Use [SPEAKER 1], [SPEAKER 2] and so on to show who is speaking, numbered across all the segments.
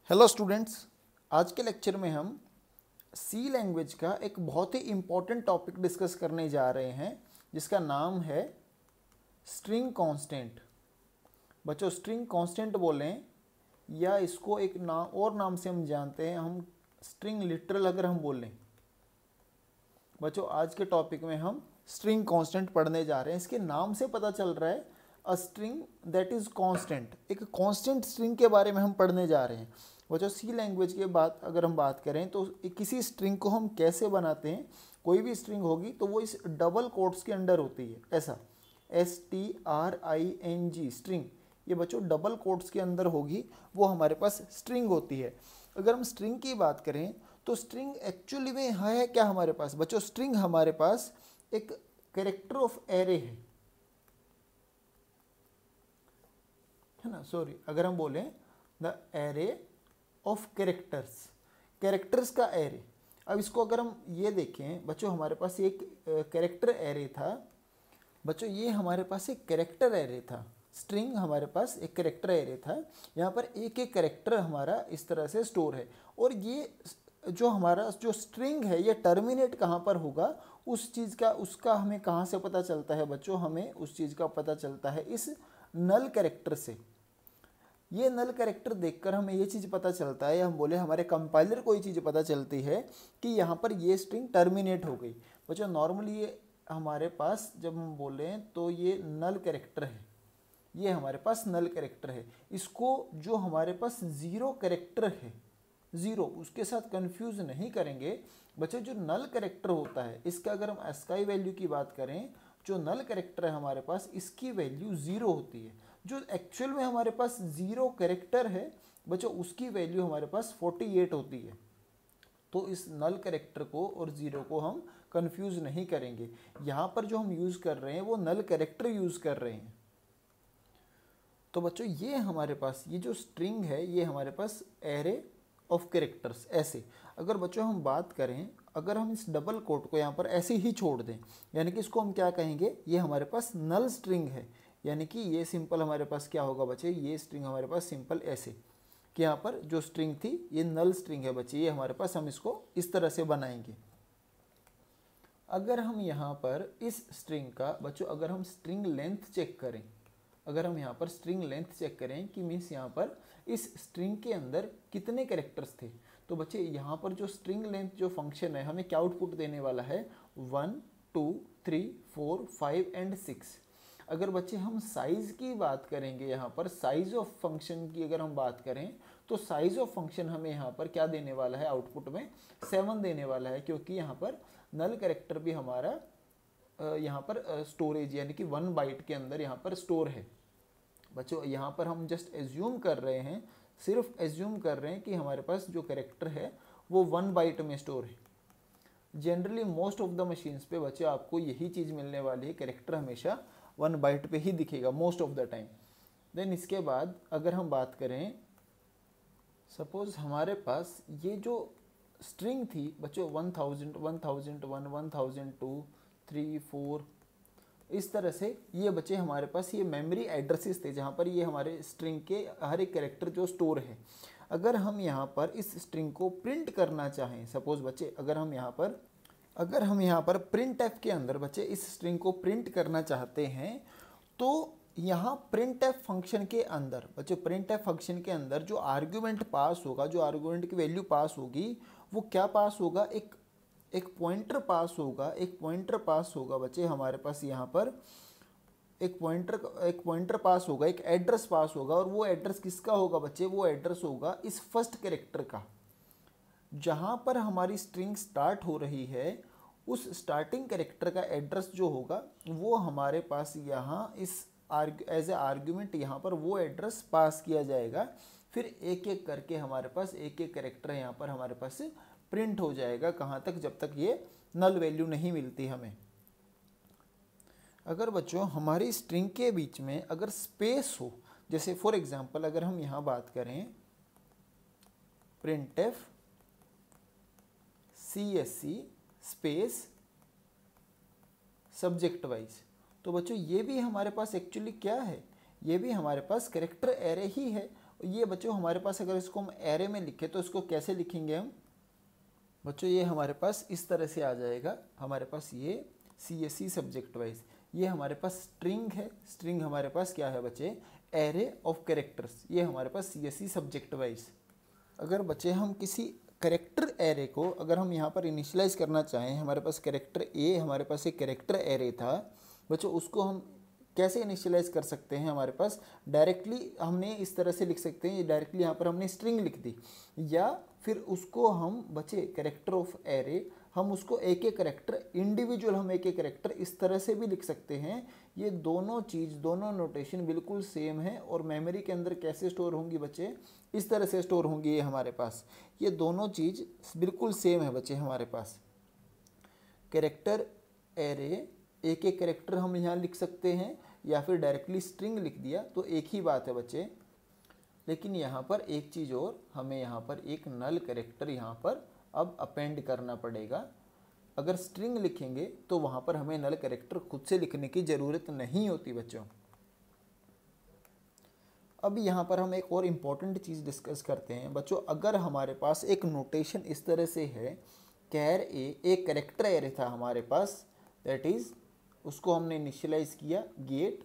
[SPEAKER 1] Hello students, आज के lecture में हम सी लैंग्वेज का एक बहुत ही इम्पॉर्टेंट टॉपिक डिस्कस करने जा रहे हैं जिसका नाम है स्ट्रिंग कांस्टेंट। बच्चों, स्ट्रिंग कांस्टेंट बोलें या इसको एक और नाम से हम जानते हैं, हम स्ट्रिंग लिटरल अगर हम बोलें। बच्चों, आज के टॉपिक में हम स्ट्रिंग कांस्टेंट पढ़ने जा रहे हैं। इसके नाम से पता चल रहा है a string that is constant, एक कांस्टेंट स्ट्रिंग के बारे में हम पढ़ने जा रहे हैं। बच्चों, सी लैंग्वेज के बाद अगर हम बात करें तो किसी स्ट्रिंग को हम कैसे बनाते हैं। कोई भी स्ट्रिंग होगी तो वो इस डबल कोट्स के अंडर होती है, ऐसा STRING स्ट्रिंग। ये बच्चों डबल कोट्स के अंदर होगी, वो हमारे पास स्ट्रिंग होती है। अगर हम स्ट्रिंग की बात करें तो स्ट्रिंग एक्चुअली में है क्या हमारे पास। बच्चों, स्ट्रिंग हमारे पास एक कैरेक्टर ऑफ एरे है ना, सॉरी, अगर हम बोलें द एरे ऑफ कैरेक्टर्स का एरे। अब इसको अगर हम ये देखें बच्चों, हमारे पास एक कैरेक्टर एरे था। बच्चों, ये हमारे पास एक कैरेक्टर एरे था, स्ट्रिंग हमारे पास एक कैरेक्टर एरे था। यहाँ पर एक एक कैरेक्टर हमारा इस तरह से स्टोर है, और ये जो हमारा जो स्ट्रिंग है ये टर्मिनेट कहाँ पर होगा, उस चीज़ का उसका हमें कहाँ से पता चलता है। बच्चों, हमें उस चीज़ का पता चलता है इस नल कैरेक्टर से। ये नल कैरेक्टर देखकर हमें ये चीज़ पता चलता है, हम बोले हमारे कंपाइलर को ये चीज़ पता चलती है कि यहाँ पर ये स्ट्रिंग टर्मिनेट हो गई। बच्चों, नॉर्मली ये हमारे पास जब हम बोलें तो ये नल कैरेक्टर है, ये हमारे पास नल कैरेक्टर है। इसको जो हमारे पास ज़ीरो कैरेक्टर है, ज़ीरो, उसके साथ कंफ्यूज नहीं करेंगे। बच्चों, जो नल कैरेक्टर होता है इसका अगर हम एस्काई वैल्यू की बात करें, जो नल कैरेक्टर है हमारे पास इसकी वैल्यू ज़ीरो होती है। जो एक्चुअल में हमारे पास ज़ीरो कैरेक्टर है बच्चों, उसकी वैल्यू हमारे पास 48 होती है। तो इस नल कैरेक्टर को और ज़ीरो को हम कंफ्यूज नहीं करेंगे। यहाँ पर जो हम यूज़ कर रहे हैं वो नल कैरेक्टर यूज़ कर रहे हैं। तो बच्चों, ये हमारे पास ये जो स्ट्रिंग है ये हमारे पास एरे ऑफ कैरेक्टर्स ऐसे। अगर बच्चों हम बात करें, अगर हम इस डबल कोट को यहाँ पर ऐसे ही छोड़ दें, यानी कि इसको हम क्या कहेंगे, ये हमारे पास नल स्ट्रिंग है। यानी कि ये सिंपल हमारे पास क्या होगा बच्चे, ये स्ट्रिंग हमारे पास सिंपल ऐसे कि यहाँ पर जो स्ट्रिंग थी ये नल स्ट्रिंग है बच्चे, ये हमारे पास हम इसको इस तरह से बनाएंगे। अगर हम यहाँ पर इस स्ट्रिंग का बच्चों, अगर हम स्ट्रिंग लेंथ चेक करें, अगर हम यहाँ पर स्ट्रिंग लेंथ चेक करें कि मीन्स यहाँ पर इस स्ट्रिंग के अंदर कितने कैरेक्टर्स थे, तो बच्चे यहाँ पर जो स्ट्रिंग लेंथ जो फंक्शन है हमें क्या आउटपुट देने वाला है, 1 2 3 4 5 एंड 6। अगर बच्चे हम साइज़ की बात करेंगे, यहाँ पर साइज़ ऑफ फंक्शन की अगर हम बात करें तो साइज़ ऑफ फंक्शन हमें यहाँ पर क्या देने वाला है, आउटपुट में 7 देने वाला है, क्योंकि यहाँ पर नल कैरेक्टर भी हमारा यहाँ पर स्टोरेज यानी कि 1 बाइट के अंदर यहाँ पर स्टोर है। बच्चों, यहाँ पर हम जस्ट एज्यूम कर रहे हैं, सिर्फ एज्यूम कर रहे हैं कि हमारे पास जो कैरेक्टर है वो 1 बाइट में स्टोर है। Generally most of the machines पे बच्चे आपको यही चीज़ मिलने वाली है, कैरेक्टर हमेशा 1 बाइट पे ही दिखेगा most of the time. Then इसके बाद अगर हम बात करें, सपोज हमारे पास ये जो स्ट्रिंग थी बच्चों 1000 1001 1002 3 4 इस तरह से, ये बच्चे हमारे पास ये मेमोरी एड्रेसेस थे जहाँ पर ये हमारे स्ट्रिंग के हर एक कैरेक्टर जो स्टोर है। अगर हम यहाँ पर इस स्ट्रिंग को प्रिंट करना चाहें, सपोज बच्चे अगर हम यहाँ पर प्रिंट एफ के अंदर बच्चे इस स्ट्रिंग को प्रिंट करना चाहते हैं, तो यहाँ प्रिंट एफ फंक्शन के अंदर बच्चे, प्रिंट एफ फंक्शन के अंदर जो आर्ग्यूमेंट पास होगा, जो आर्ग्यूमेंट की वैल्यू पास होगी वो क्या पास होगा, एक पॉइंटर पास होगा बच्चे हमारे पास यहाँ पर एक पॉइंटर पास होगा, एक एड्रेस पास होगा, और वो एड्रेस किसका होगा बच्चे, वो एड्रेस होगा इस फर्स्ट कैरेक्टर का। जहाँ पर हमारी स्ट्रिंग स्टार्ट हो रही है उस स्टार्टिंग कैरेक्टर का एड्रेस जो होगा वो हमारे पास यहाँ इस एज ए आर्ग्यूमेंट यहाँ पर वो एड्रेस पास किया जाएगा। फिर एक एक करके हमारे पास एक एक कैरेक्टर यहाँ पर हमारे पास प्रिंट हो जाएगा, कहाँ तक, जब तक ये नल वैल्यू नहीं मिलती हमें। अगर बच्चों हमारी स्ट्रिंग के बीच में अगर स्पेस हो, जैसे फॉर एग्जांपल अगर हम यहाँ बात करें printf CSC space subject wise, तो बच्चों ये भी हमारे पास एक्चुअली क्या है, ये भी हमारे पास कैरेक्टर एरे ही है। ये बच्चों हमारे पास अगर इसको हम एरे में लिखें तो इसको कैसे लिखेंगे हम बच्चों, ये हमारे पास इस तरह से आ जाएगा। हमारे पास ये CSE सब्जेक्ट वाइज, ये हमारे पास स्ट्रिंग है। स्ट्रिंग हमारे पास क्या है बच्चे, एरे ऑफ कैरेक्टर्स। ये हमारे पास CSE सब्जेक्ट वाइज। अगर बच्चे हम किसी कैरेक्टर एरे को अगर हम यहाँ पर इनिशियलाइज करना चाहें, हमारे पास कैरेक्टर ए, हमारे पास एक कैरेक्टर एरे था बच्चों, उसको हम कैसे इनिशियलाइज कर सकते हैं। हमारे पास डायरेक्टली हमने इस तरह से लिख सकते हैं, डायरेक्टली यहाँ पर हमने स्ट्रिंग लिख दी, या फिर उसको हम बच्चे कैरेक्टर ऑफ एरे, हम उसको एक एक कैरेक्टर इंडिविजुअल, हम एक एक कैरेक्टर इस तरह से भी लिख सकते हैं। ये दोनों चीज़, दोनों नोटेशन बिल्कुल सेम है। और मेमोरी के अंदर कैसे स्टोर होंगी बच्चे, इस तरह से स्टोर होंगी ये हमारे पास। ये दोनों चीज़ बिल्कुल सेम है बच्चे हमारे पास। कैरेक्टर एरे, एक एक कैरेक्टर हम यहाँ लिख सकते हैं, या फिर डायरेक्टली स्ट्रिंग लिख दिया तो एक ही बात है बच्चे। लेकिन यहाँ पर एक चीज़ और, हमें यहाँ पर एक नल कैरेक्टर यहाँ पर अब अपेंड करना पड़ेगा। अगर स्ट्रिंग लिखेंगे तो वहाँ पर हमें नल कैरेक्टर खुद से लिखने की ज़रूरत नहीं होती बच्चों। अब यहाँ पर हम एक और इम्पॉर्टेंट चीज़ डिस्कस करते हैं बच्चों। अगर हमारे पास एक नोटेशन इस तरह से है, कैर ए एक कैरेक्टर एरे था हमारे पास, दैट इज़ उसको हमने इनिशियलाइज किया गेट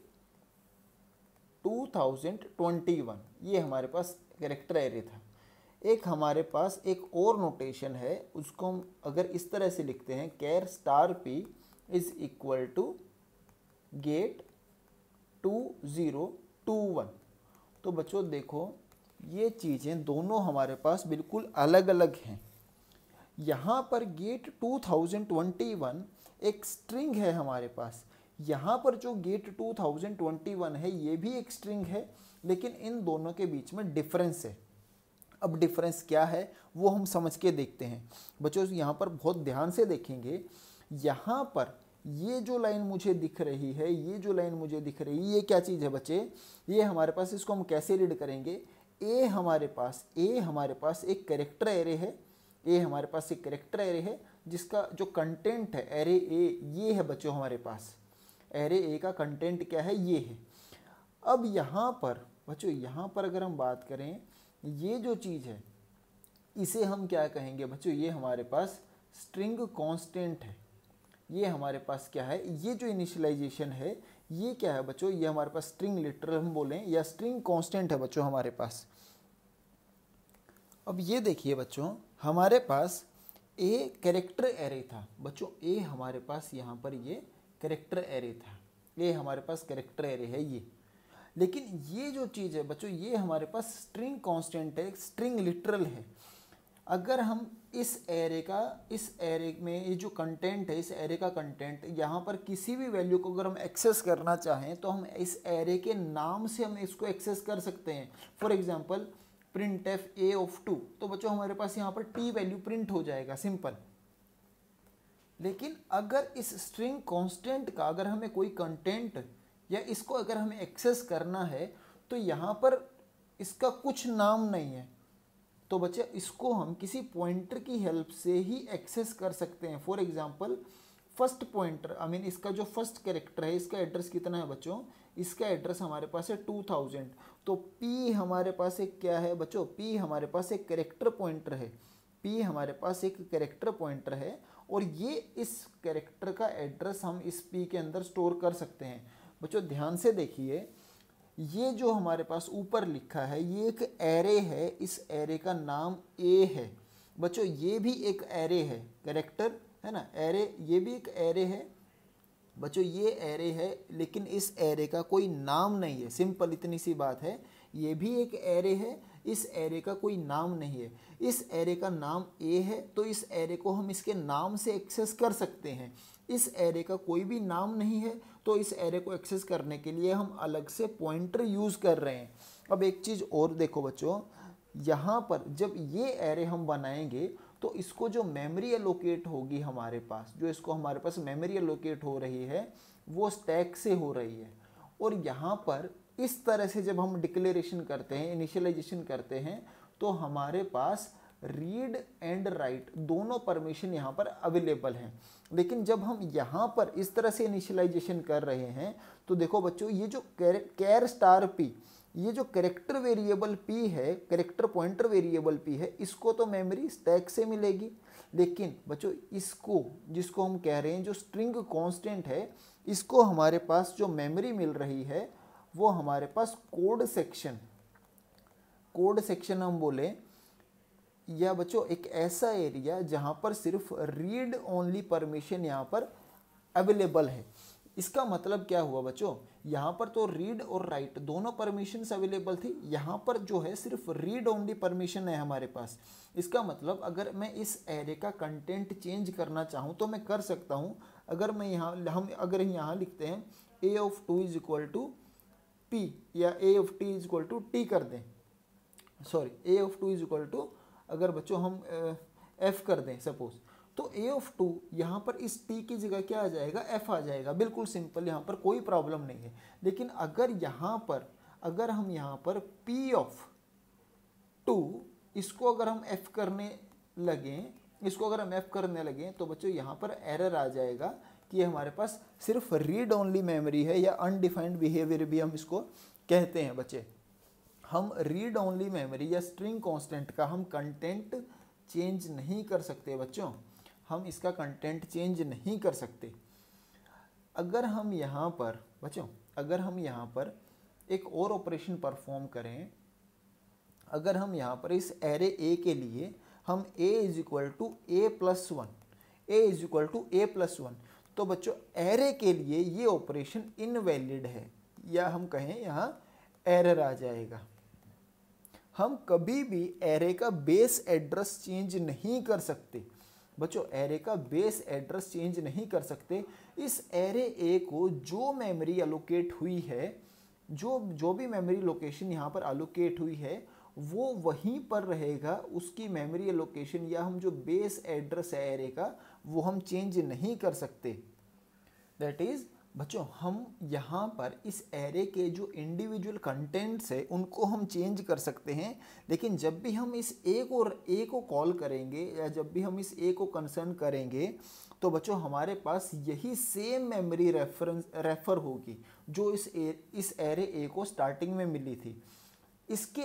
[SPEAKER 1] 2021, ये हमारे पास कैरेक्टर एरे था। एक हमारे पास एक और नोटेशन है, उसको हम अगर इस तरह से लिखते हैं, char star p is equal to get 2021। तो बच्चों देखो, ये चीज़ें दोनों हमारे पास बिल्कुल अलग अलग हैं। यहाँ पर गेट 2021 एक स्ट्रिंग है हमारे पास, यहाँ पर जो गेट 2021 है ये भी एक स्ट्रिंग है, लेकिन इन दोनों के बीच में डिफरेंस है। अब डिफरेंस क्या है वो हम समझ के देखते हैं बच्चों। यहाँ पर बहुत ध्यान से देखेंगे, यहाँ पर ये जो लाइन मुझे दिख रही है, ये जो लाइन मुझे दिख रही है, ये क्या चीज़ है बच्चे, ये हमारे पास, इसको हम कैसे रीड करेंगे, ए हमारे पास एक कैरेक्टर एरे है। ए हमारे पास एक कैरेक्टर एरे है जिसका जो कंटेंट है एरे ए, ये है बच्चों हमारे पास। एरे ए का कंटेंट क्या है, ये है। अब यहाँ पर बच्चों, यहाँ पर अगर हम बात करें, ये जो चीज़ है इसे हम क्या कहेंगे बच्चों, ये हमारे पास स्ट्रिंग कांस्टेंट है। ये हमारे पास क्या है, ये जो इनिशियलाइजेशन है ये क्या है बच्चों, ये हमारे पास स्ट्रिंग लिटरल हम बोलें या स्ट्रिंग कांस्टेंट है बच्चों हमारे पास। अब ये देखिए बच्चों, हमारे पास ए कैरेक्टर एरे था बच्चों। ए हमारे पास यहाँ पर ये कैरेक्टर एरे था, ये हमारे पास कैरेक्टर एरे है ये। लेकिन ये जो चीज़ है बच्चों, ये हमारे पास स्ट्रिंग कांस्टेंट है, स्ट्रिंग लिटरल है। अगर हम इस एरे में ये जो कंटेंट है, इस एरे का कंटेंट, यहाँ पर किसी भी वैल्यू को अगर हम एक्सेस करना चाहें तो हम इस एरे के नाम से हम इसको एक्सेस कर सकते हैं। For example print f a of 2, तो बच्चों हमारे पास यहाँ पर टी वैल्यू प्रिंट हो जाएगा, सिंपल। लेकिन अगर इस स्ट्रिंग कांस्टेंट का अगर हमें कोई कंटेंट या इसको अगर हमें एक्सेस करना है तो यहाँ पर इसका कुछ नाम नहीं है, तो बच्चे इसको हम किसी पॉइंटर की हेल्प से ही एक्सेस कर सकते हैं। For example first pointer, I mean इसका जो फर्स्ट कैरेक्टर है, इसका एड्रेस कितना है बच्चों, इसका एड्रेस हमारे पास है 2000। तो P हमारे पास एक क्या है बच्चों, P हमारे पास एक कैरेक्टर पॉइंटर है। P हमारे पास एक कैरेक्टर पॉइंटर है और ये इस कैरेक्टर का एड्रेस हम इस P के अंदर स्टोर कर सकते हैं। बच्चों ध्यान से देखिए, ये जो हमारे पास ऊपर लिखा है ये एक एरे है, इस एरे का नाम ए है बच्चों। ये भी एक एरे है, कैरेक्टर है ना, एरे, ये भी एक एरे है बच्चों, ये एरे है, लेकिन इस एरे का कोई नाम नहीं है, सिंपल इतनी सी बात है। ये भी एक एरे है, इस एरे का कोई नाम नहीं है। इस एरे का नाम ए है, तो इस एरे को हम इसके नाम से एक्सेस कर सकते हैं। इस एरे का कोई भी नाम नहीं है, तो इस एरे को एक्सेस करने के लिए हम अलग से पॉइंटर यूज़ कर रहे हैं। अब एक चीज़ और देखो बच्चों, यहाँ पर जब ये एरे हम बनाएंगे तो इसको जो मेमोरी एलोकेट होगी हमारे पास, जो इसको हमारे पास मेमोरी एलोकेट हो रही है वो स्टैक से हो रही है। और यहाँ पर इस तरह से जब हम डिक्लेरेशन करते हैं, इनिशियलाइजेशन करते हैं, तो हमारे पास रीड एंड राइट दोनों परमिशन यहाँ पर अवेलेबल हैं। लेकिन जब हम यहाँ पर इस तरह से इनिशियलाइजेशन कर रहे हैं तो देखो बच्चों, ये जो कैर स्टार पी, ये जो कैरेक्टर वेरिएबल p है, कैरेक्टर पॉइंटर वेरिएबल p है, इसको तो मेमोरी स्टैक से मिलेगी, लेकिन बच्चों इसको, जिसको हम कह रहे हैं जो स्ट्रिंग कांस्टेंट है, इसको हमारे पास जो मेमोरी मिल रही है वो हमारे पास कोड सेक्शन हम बोले, या बच्चों एक ऐसा एरिया जहां पर सिर्फ रीड ओनली परमिशन यहाँ पर अवेलेबल है। इसका मतलब क्या हुआ बच्चों, यहाँ पर तो रीड और राइट दोनों परमिशंस अवेलेबल थी, यहाँ पर जो है सिर्फ रीड ओनली परमिशन है हमारे पास। इसका मतलब अगर मैं इस एरे का कंटेंट चेंज करना चाहूँ तो मैं कर सकता हूँ। अगर मैं अगर यहाँ लिखते हैं a of 2 is equal to p या a of t is equal to t कर दें, sorry a of 2 is equal to, अगर बच्चों हम f कर दें सपोज, तो a ऑफ 2 यहाँ पर इस t की जगह क्या आ जाएगा, f आ जाएगा। बिल्कुल सिंपल, यहाँ पर कोई प्रॉब्लम नहीं है। लेकिन अगर हम यहाँ पर p ऑफ 2 इसको अगर हम f करने लगें, तो बच्चों यहाँ पर एरर आ जाएगा कि हमारे पास सिर्फ रीड ओनली मेमोरी है, या अनडिफाइंड बिहेवियर भी हम इसको कहते हैं बच्चे। हम रीड ओनली मेमोरी या स्ट्रिंग कांस्टेंट का हम कंटेंट चेंज नहीं कर सकते बच्चों, हम इसका कंटेंट चेंज नहीं कर सकते। अगर हम यहाँ पर एक और ऑपरेशन परफॉर्म करें, अगर हम यहाँ पर इस एरे ए के लिए हम a is equal to a plus one, तो बच्चों एरे के लिए ये ऑपरेशन इनवैलिड है, या हम कहें यहाँ एरर आ जाएगा। हम कभी भी एरे का बेस एड्रेस चेंज नहीं कर सकते बच्चों, एरे का बेस एड्रेस चेंज नहीं कर सकते। इस एरे ए को जो मेमोरी एलोकेट हुई है, जो भी मेमोरी लोकेशन यहाँ पर एलोकेट हुई है, वो वहीं पर रहेगा। उसकी मेमोरी एलोकेशन या हम जो बेस एड्रेस है एरे का, वो हम चेंज नहीं कर सकते। दैट इज बच्चों, हम यहाँ पर इस एरे के जो इंडिविजुअल कंटेंट्स है उनको हम चेंज कर सकते हैं, लेकिन जब भी हम इस ए को कॉल करेंगे या जब भी हम इस ए को कंसर्न करेंगे, तो बच्चों हमारे पास यही सेम मेमोरी रेफर होगी जो इस एरे ए को स्टार्टिंग में मिली थी। इसके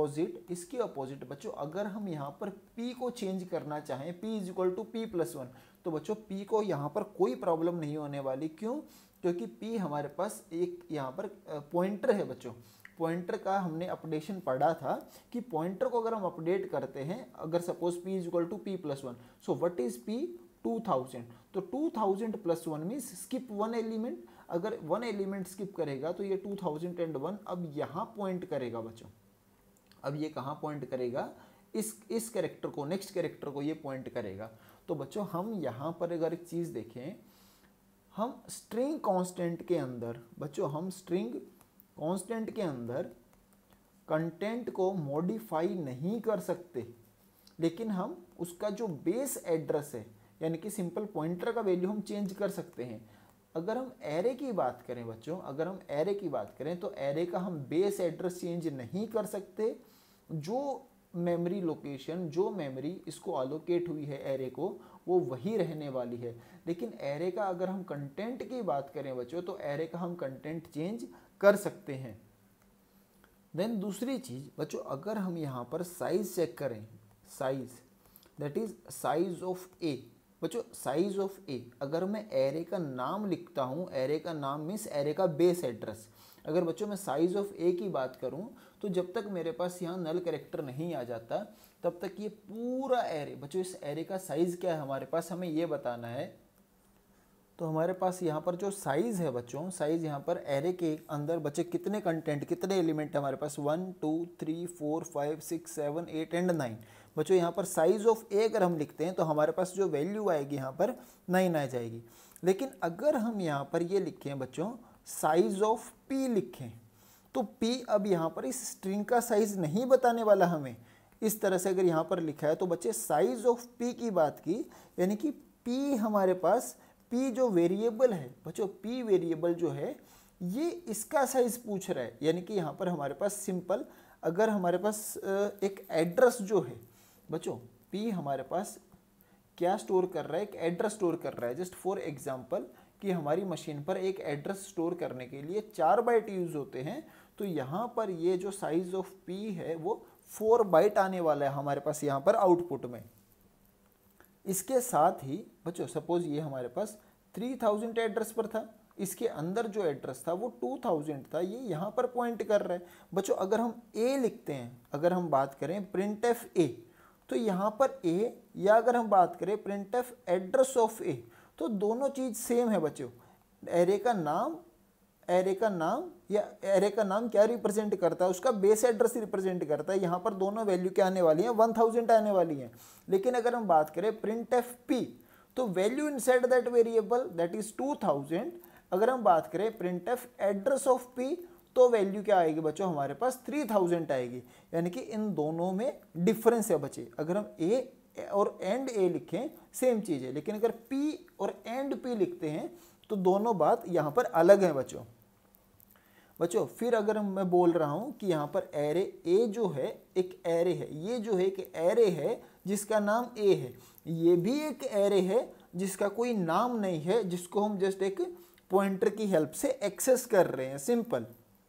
[SPEAKER 1] ऑपोजिट बच्चों, अगर हम यहाँ पर p को चेंज करना चाहें, p is equal to p plus one, तो बच्चों p को यहाँ पर कोई प्रॉब्लम नहीं होने वाली। क्यों? क्योंकि p हमारे पास एक यहाँ पर पॉइंटर है बच्चों। पॉइंटर का हमने अपडेशन पढ़ा था कि पॉइंटर को अगर हम अपडेट करते हैं, अगर suppose p is equal to p plus one, so what is p? 2000। तो 2000 plus one means skip one element. अगर वन एलिमेंट स्किप करेगा तो ये 2001 अब यहाँ पॉइंट करेगा बच्चों। अब ये कहाँ पॉइंट करेगा? इस कैरेक्टर को, नेक्स्ट कैरेक्टर को ये पॉइंट करेगा। तो बच्चों हम यहाँ पर अगर एक चीज़ देखें, हम स्ट्रिंग कांस्टेंट के अंदर बच्चों, हम स्ट्रिंग कांस्टेंट के अंदर कंटेंट को मॉडिफाई नहीं कर सकते, लेकिन हम उसका जो बेस एड्रेस है यानी कि सिंपल पॉइंटर का वैल्यू हम चेंज कर सकते हैं। अगर हम एरे की बात करें बच्चों, अगर हम एरे की बात करें तो एरे का हम बेस एड्रेस चेंज नहीं कर सकते। जो मेमोरी लोकेशन, जो मेमोरी इसको एलोकेट हुई है एरे को, वो वही रहने वाली है। लेकिन एरे का अगर हम कंटेंट की बात करें बच्चों, तो एरे का हम कंटेंट चेंज कर सकते हैं। देन दूसरी चीज़ बच्चों, अगर हम यहाँ पर साइज चेक करें, size that is size of a बच्चों, साइज ऑफ ए, अगर मैं एरे का नाम लिखता हूँ, एरे का नाम मीन्स एरे का बेस एड्रेस। अगर बच्चों मैं साइज ऑफ ए की बात करूँ, तो जब तक मेरे पास यहाँ नल कैरेक्टर नहीं आ जाता, तब तक ये पूरा एरे बच्चों, इस एरे का साइज क्या है हमारे पास, हमें ये बताना है। तो हमारे पास यहाँ पर जो साइज़ है बच्चों, साइज़ यहाँ पर एरे के अंदर बच्चे कितने कंटेंट, कितने एलिमेंट है हमारे पास, 1 2 3 4 5 6 7 8 एंड 9 बच्चों। यहाँ पर साइज ऑफ ए अगर हम लिखते हैं तो हमारे पास जो वैल्यू आएगी यहाँ पर 9 आ जाएगी। लेकिन अगर हम यहाँ पर ये लिखें बच्चों, साइज ऑफ पी लिखें, तो पी अब यहाँ पर इस स्ट्रिंग का साइज नहीं बताने वाला हमें। इस तरह से अगर यहाँ पर लिखा है तो बच्चे साइज ऑफ पी की बात की, यानी कि पी हमारे पास, पी जो वेरिएबल है बच्चों, पी वेरिएबल जो है ये इसका साइज पूछ रहा है। यानी कि यहाँ पर हमारे पास सिंपल, अगर हमारे पास एक एड्रेस जो है बच्चों, पी हमारे पास क्या स्टोर कर रहा है, एक एड्रेस स्टोर कर रहा है। जस्ट फॉर एग्जांपल कि हमारी मशीन पर एक एड्रेस स्टोर करने के लिए 4 बाइट यूज़ होते हैं, तो यहाँ पर ये जो साइज ऑफ पी है वो 4 बाइट आने वाला है हमारे पास यहाँ पर आउटपुट में। इसके साथ ही बच्चों सपोज ये हमारे पास 3000 एड्रेस पर था, इसके अंदर जो एड्रेस था वो 2000 था, ये यहाँ पर पॉइंट कर रहा है। बच्चों अगर हम ए लिखते हैं, अगर हम बात करें प्रिंट एफ ए, तो यहाँ पर ए, या अगर हम बात करें print f address of a, तो दोनों चीज़ सेम है बच्चों। एरे का नाम या एरे का नाम क्या रिप्रेजेंट करता है, उसका बेस एड्रेस रिप्रेजेंट करता है। यहाँ पर दोनों वैल्यू क्या आने वाली हैं, 1000 आने वाली हैं। लेकिन अगर हम बात करें प्रिंट एफ पी, तो value inside that variable that is 2000। अगर हम बात करें print f address of p, तो वैल्यू क्या आएगी बच्चों, हमारे पास 3000 आएगी। यानी कि इन दोनों में डिफरेंस है बच्चे। अगर हम ए और एंड ए लिखें सेम चीज़ है, लेकिन अगर पी और एंड पी लिखते हैं तो दोनों बात यहाँ पर अलग है बच्चों। फिर अगर मैं बोल रहा हूँ कि यहाँ पर एरे ए जो है एक एरे है, ये जो है एक एरे है जिसका नाम ए है, ये भी एक एरे है जिसका कोई नाम नहीं है, जिसको हम जस्ट एक पॉइंटर की हेल्प से एक्सेस कर रहे हैं, सिंपल।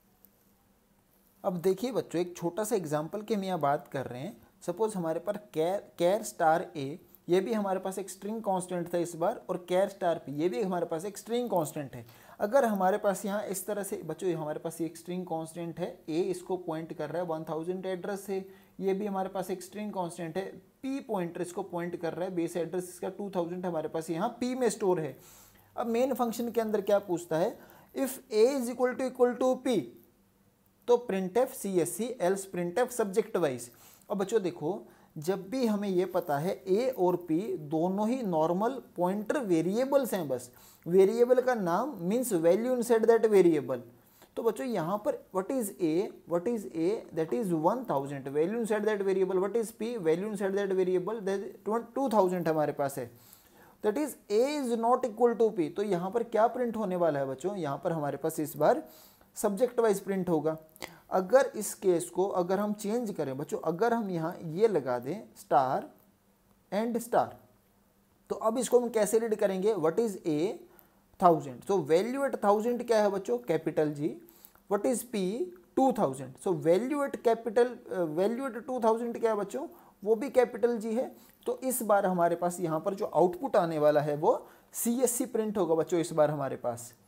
[SPEAKER 1] अब देखिए बच्चों, एक छोटा सा एग्जांपल की हम यहाँ बात कर रहे हैं। सपोज हमारे पास कैर स्टार ए, ये भी हमारे पास एक स्ट्रिंग कांस्टेंट था इस बार, और कैर स्टार पी ये भी हमारे पास एक स्ट्रिंग कांस्टेंट है। अगर हमारे पास यहाँ इस तरह से बच्चों, हमारे पास एक स्ट्रिंग कांस्टेंट है ए, इसको पॉइंट कर रहा है 1000 एड्रेस से, ये भी हमारे पास एक स्ट्रिंग कांस्टेंट है पी पॉइंटर, इसको पॉइंट कर रहा है, बेस एड्रेस इसका 2000 हमारे पास यहाँ पी में स्टोर है। अब मेन फंक्शन के अंदर क्या पूछता है, if a is equal to p, तो print f C S C, else print f subject wise. अब बच्चों देखो, जब भी हमें ये पता है ए और पी दोनों ही नॉर्मल पॉइंटर वेरिएबल्स हैं, बस वेरिएबल का नाम means value inside that variable. तो बच्चों यहाँ पर what is a that is 1000, value inside that variable what is p, value inside that variable that 2000 हमारे पास है, that is a is not equal to p. तो यहाँ पर क्या प्रिंट होने वाला है बच्चों, यहाँ पर हमारे पास इस बार सब्जेक्ट वाइज प्रिंट होगा। अगर इस केस को अगर हम चेंज करें बच्चों, अगर हम यहाँ ये लगा दें स्टार एंड स्टार, तो अब इसको हम कैसे रीड करेंगे, what is a 1000, so value at 1000 क्या है बच्चों, capital G. What is p 2000, so value at 2000 क्या है बच्चों, वो भी कैपिटल जी है। तो इस बार हमारे पास यहाँ पर जो आउटपुट आने वाला है वो CSC प्रिंट होगा बच्चों इस बार हमारे पास।